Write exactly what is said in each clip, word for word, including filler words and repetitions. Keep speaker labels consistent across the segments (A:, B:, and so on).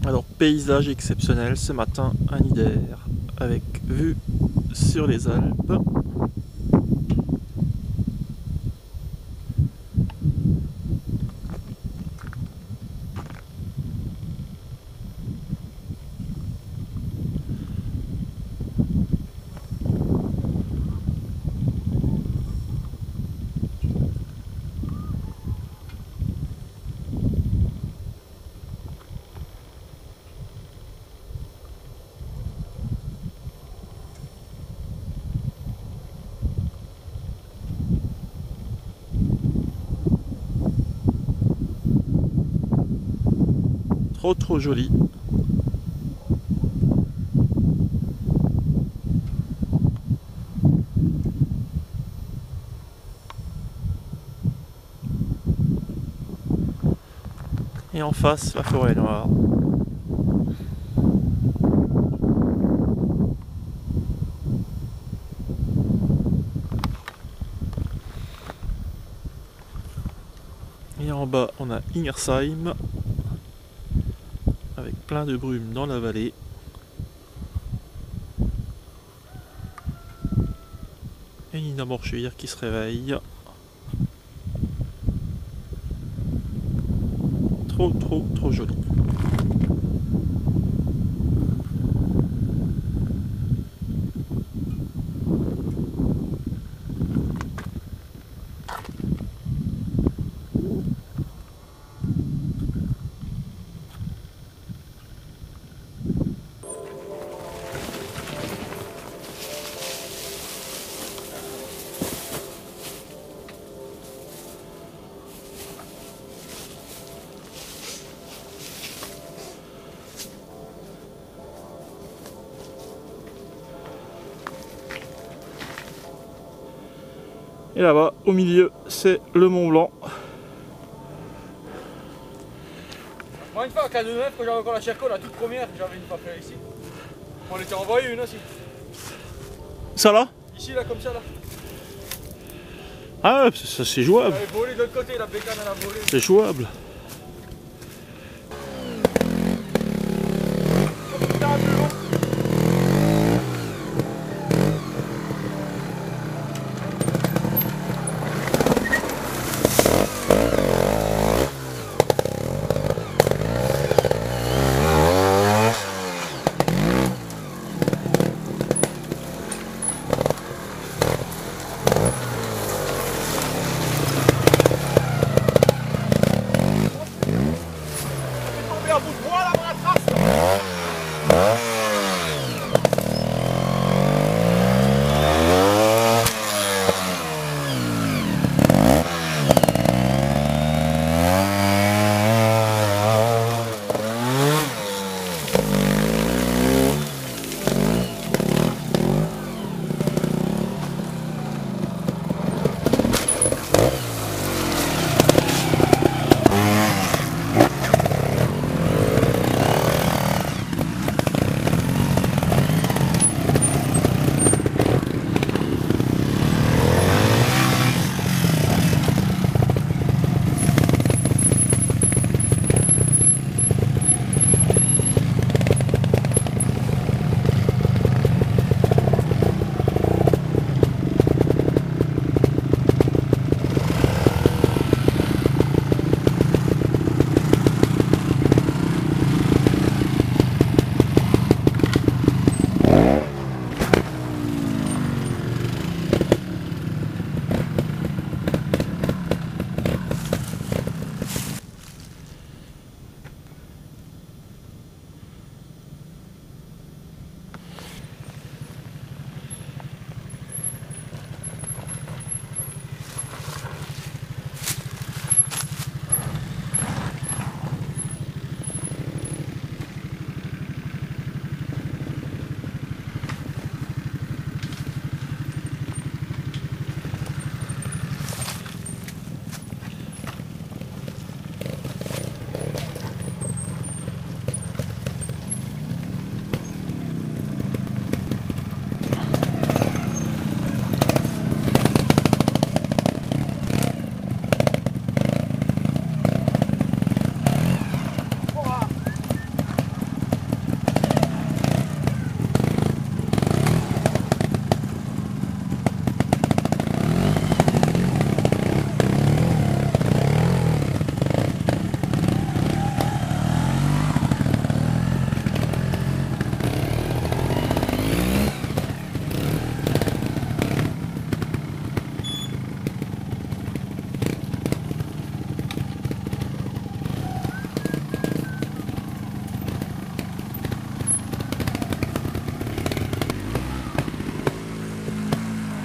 A: Alors, paysage exceptionnel ce matin à Nider, avec vue sur les Alpes. Trop trop joli. Et en face, la forêt noire. Et en bas, on a Ingersheim, avec plein de brume dans la vallée. Et Nina Morchuir qui se réveille. Trop trop trop joli. Et là-bas, au milieu, c'est le Mont Blanc.
B: Moi, une fois à K deux neuf, quand j'avais encore la Cherco, la toute première, j'avais une fois fait ici. On était envoyé une aussi.
A: Ça là?
B: Ici, là, comme ça, là.
A: Ah, ça c'est jouable.
B: Elle avait volé de l'autre côté, la bécane, elle a volé.
A: C'est jouable.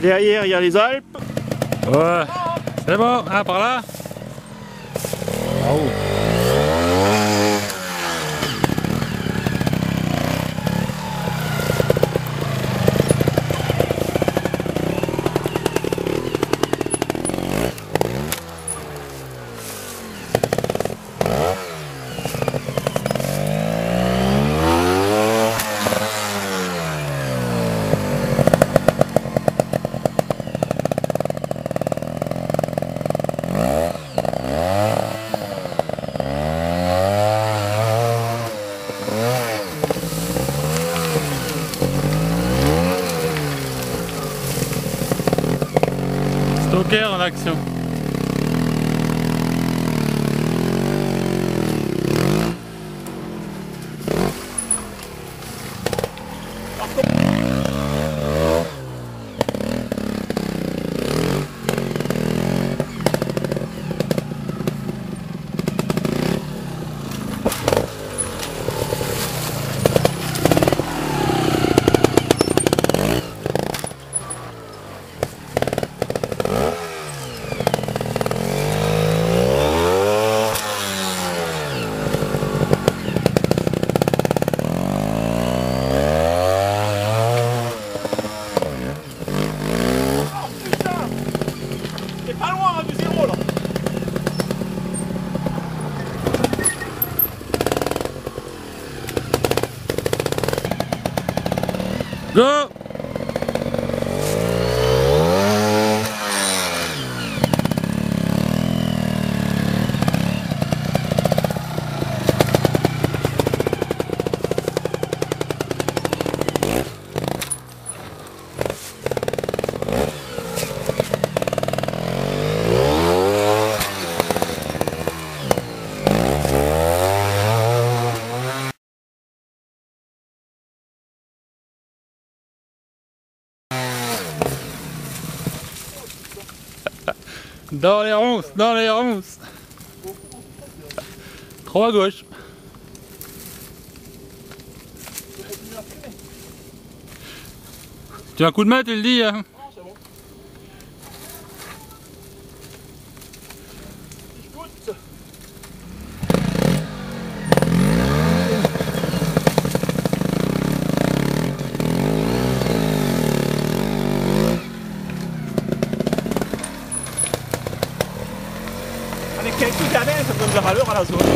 A: Derrière, il y a les Alpes.
C: Ouais, c'est bon, ah, par là. Oh. Stoker en action.
B: Pas loin hein, du zéro là.
C: Go! Dans les ronces, dans les ronces. Trop à gauche. Tu as un coup de main, tu le dis hein?
B: Non, c'est bon. Écoute. Avec quelques années, ça donne de la valeur à la zone.